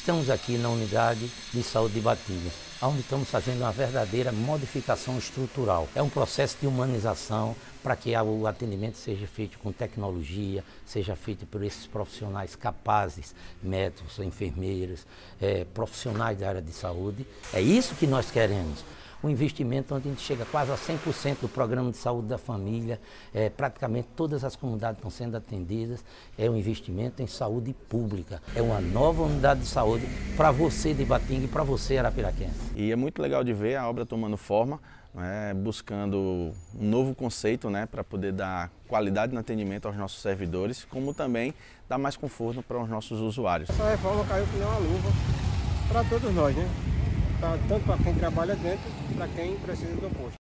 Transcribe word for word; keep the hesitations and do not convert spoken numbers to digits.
Estamos aqui na Unidade de Saúde de Ibatinga, onde estamos fazendo uma verdadeira modificação estrutural. É um processo de humanização para que o atendimento seja feito com tecnologia, seja feito por esses profissionais capazes, médicos, enfermeiras, é, profissionais da área de saúde. É isso que nós queremos. Um investimento onde a gente chega quase a cem por cento do programa de saúde da família, é, praticamente todas as comunidades estão sendo atendidas, é um investimento em saúde pública, é uma nova unidade de saúde para você de Ibatinga e para você arapiraquense. E é muito legal de ver a obra tomando forma, né, buscando um novo conceito, né, para poder dar qualidade no atendimento aos nossos servidores, como também dar mais conforto para os nossos usuários. Essa reforma caiu que nem uma luva para todos nós, né? Tanto para quem trabalha dentro, para quem precisa do posto.